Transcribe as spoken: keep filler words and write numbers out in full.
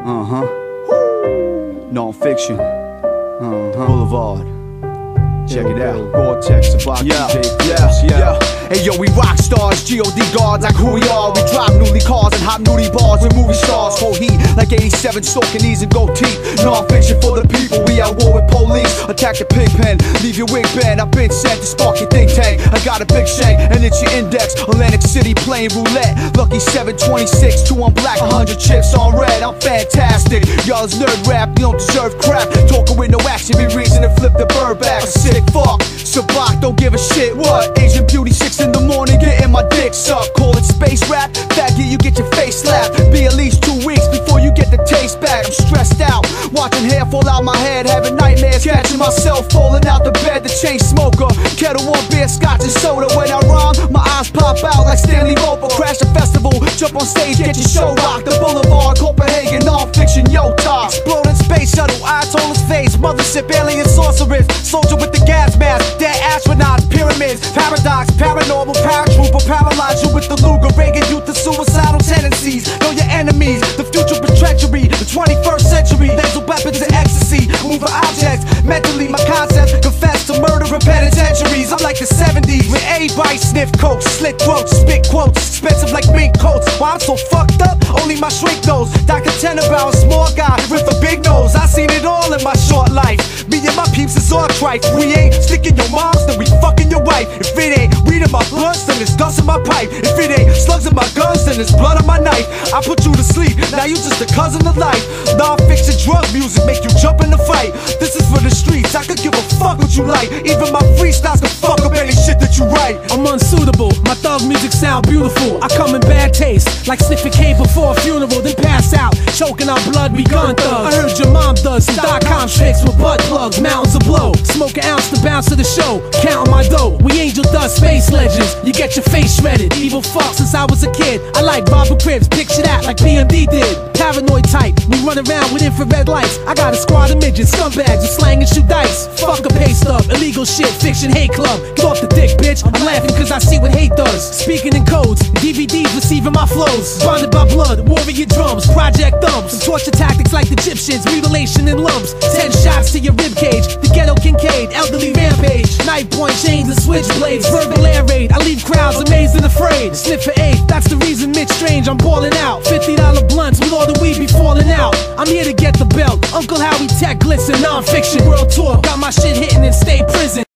Uh-huh. Non-fiction. Uh-huh. Boulevard. Check it out. Gore-Tex, Sabaki, yeah, J. yeah, yeah. yeah. Hey yo, we rock stars, G O D guards like who we are. We drive newly cars and hot nudie bars with movie stars. Hold heat like eighty-seven, soaking knees and gold teeth. Non-fiction for the people, we at war with police. Attack the pig pen, leave your wig bend. I've been sent to spark your think tank. I got a big shank and it's your index. Atlantic City playing roulette. Lucky seven twenty-six, two on black, a hundred chips on red. I'm fantastic, y'all is nerd rap, you don't deserve crap. Talking with no action, be reason to flip the bird back. A sick fuck, Sabak don't give a shit. What? Asian beauty, six in the morning, getting my dick sucked. Call it space rap, faggot, you get your face slapped. Be at least two weeks before you get the taste back. I'm stressed out, watching hair fall out my head, having nightmares, catching myself falling out the bed. The chain smoker, kettle one beer, scotch and soda. When I rhyme, my eyes pop out like Stanley Roper. Crash a festival, jump on stage, get your show rocked. The Boulevard, Copenhagen, non-fiction, yo top. Exploding space shuttle, eye told his face. Mothership, alien sorceress, soldier with the gas mask, dead astronauts, pyramids, paradox, paranormal, paratrooper, paralyze you with the Luger, Reagan youth to suicidal tendencies. Know your enemies, the future with treachery, the twenty-first century, laser weapons and ecstasy, moving objects, mentally my concepts confess to murder and penitentiaries. I'm like the seventies, with everybody sniff coke, slit throats, spit quotes, expensive like mink coats. Why I'm so fucked up? Only my shrink knows. Doctor Tenenbaum, small guy with a big nose. I seen it all in my short life. Me and my peeps is all trife. We ain't sticking your moms, then we fucking your wife. If it ain't weed in my blood, then it's dust in my pipe. If it ain't slugs in my guns, then it's blood on my knife. I put you to sleep, now you just a cousin of life. Non-fiction drug music make you jump in the fight. This is for the streets, I could give a fuck what you like. Even my freestyles can fuck up any shit that you write. I'm unsuitable, my thug music sound beautiful. I come in bad taste, like sniffing cane before a funeral, then pass out, choking on blood, we gun thugs. I heard your mom does some dot-com tricks with butt plugs, mountains of blow. Smoke an ounce to bounce to the show, counting my dough. We angel dust, space legends, you get your face shredded. Evil fuck since I was a kid, I like Barbara Cribs, picture that like P M D did. Paranoid type, we run around with infrared lights. I got a squad of midgets, scumbags who slang and shoot dice. Fuck a pay stub, illegal shit, fiction, hate club. Get off the dick, bitch, I'm laughing cause I see what hate does. Speaking in codes, D V Ds receiving my flows. Bonded by blood, warrior drums, project thumbs. Some torture tactics like the Egyptians, mutilation in lumps. Ten shots to your ribcage, the ghetto Kincaid, elderly rampage. Knife point chains and switchblades, verbal air raid. I leave crowds amazed and afraid. Slip for eight, that's the reason Mitch Strange, I'm balling out. Fifty dollar blunts with all the weed be falling out. I'm here to get the belt, Uncle Howie Tech glisten, non-fiction world tour. Got my shit hitting in state prison.